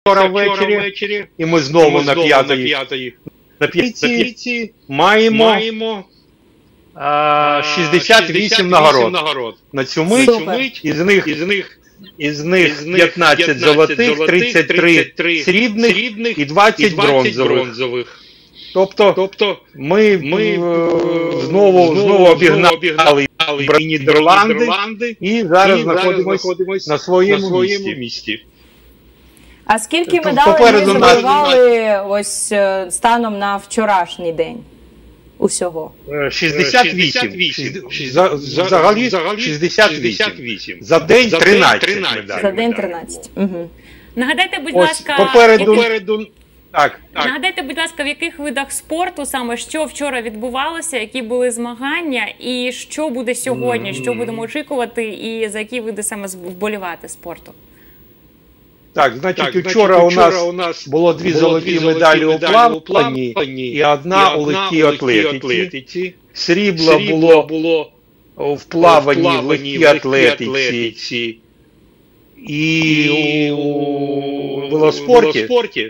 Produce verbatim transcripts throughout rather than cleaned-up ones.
вчора ввечері, і ми знову на п'ятій на п'ятій маємо, маємо а, шістдесят вісім нагород. нагород. На цю мить, із них, із них, із них п'ятнадцять золотих, тридцять три срібних і двадцять бронзових. Тобто, тобто ми, ми знову, знову обігнали Нідерланди і зараз знаходимося на своєму, на своєму місці. А скільки медалей ми завоювали ось станом на вчорашній день усього? шістдесят вісім. Взагалі шістдесят вісім. За день тринадцять медалей. За день тринадцять. Угу. Нагадайте, будь ласка, попереду, попереду... Так, так. Нагадайте, будь ласка, в яких видах спорту саме, що вчора відбувалося, які були змагання, і що буде сьогодні, mm. що будемо очікувати, і за які види саме вболівати спорту? Так, значить, так, вчора, значить, вчора у нас було дві золоті медалі у плаванні і одна у легкій атлетиці. Срібло було, було в плаванні, в легкій атлетиці і у велоспорті.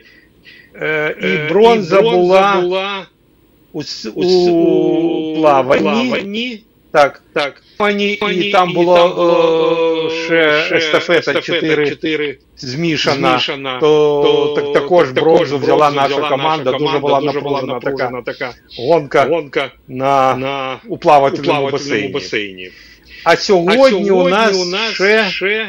І бронза була у, у, у плаванні, так, так. І там було ще естафета чотири змішана, то так, також бронзу взяла наша команда, дуже була напружена така, така гонка, гонка на, на, у плавательному басейні. А сьогодні, а сьогодні у нас, у нас ще... ще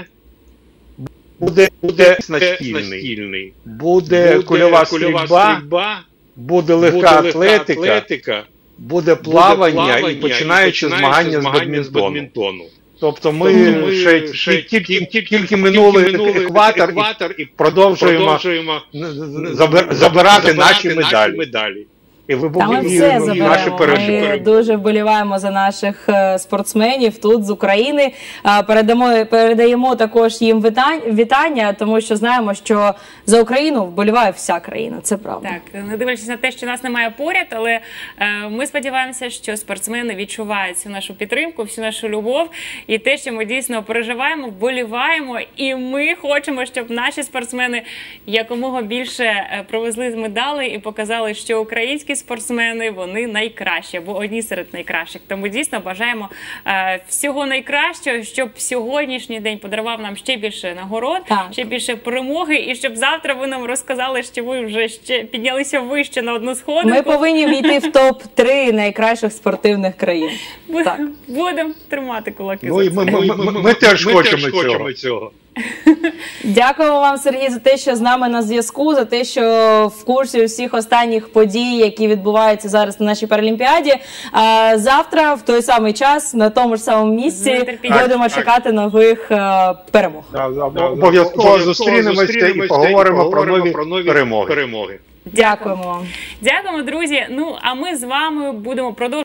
Буде, буде настільний, буде, буде кульова стрільба, буде легка атлетика, атлетика, буде плавання, буде плавання і починаючи змагання з бадмінтону. Тобто ми, тобто ми ще, ще тільки, тільки, тільки минули екватор, екватор і продовжуємо, продовжуємо забирати, забирати наші медалі. медалі. І ви Та ми все заберемо. Ми дуже вболіваємо за наших спортсменів тут з України. Передамо, передаємо також їм вітання, тому що знаємо, що за Україну вболіває вся країна. Це правда. Так, не дивлячись на те, що нас немає поряд, але ми сподіваємося, що спортсмени відчувають всю нашу підтримку, всю нашу любов і те, що ми дійсно переживаємо, вболіваємо. І ми хочемо, щоб наші спортсмени якомога більше привезли медалей і показали, що українські спортсмени, вони найкращі, або одні серед найкращих. Тому дійсно бажаємо е, всього найкращого, щоб сьогоднішній день подарував нам ще більше нагород, так. ще більше перемоги, і щоб завтра ви нам розказали, що ви вже ще піднялися вище на одну сходинку. Ми повинні війти в топ три найкращих спортивних країн. Будемо тримати кулаки. Ну, за ми, ми, ми, ми, ми теж хочемо цього. цього. Дякуємо вам, Сергій, за те, що з нами на зв'язку, за те, що в курсі усіх останніх подій, які відбуваються зараз на нашій Паралімпіаді. А завтра, в той самий час, на тому ж самому місці, будемо чекати нових а, перемог. Обов'язково зустрінемося і поговоримо про нові, про нові перемоги. Дякуємо вам. Дякуємо, друзі. Ну, а ми з вами будемо продовжувати.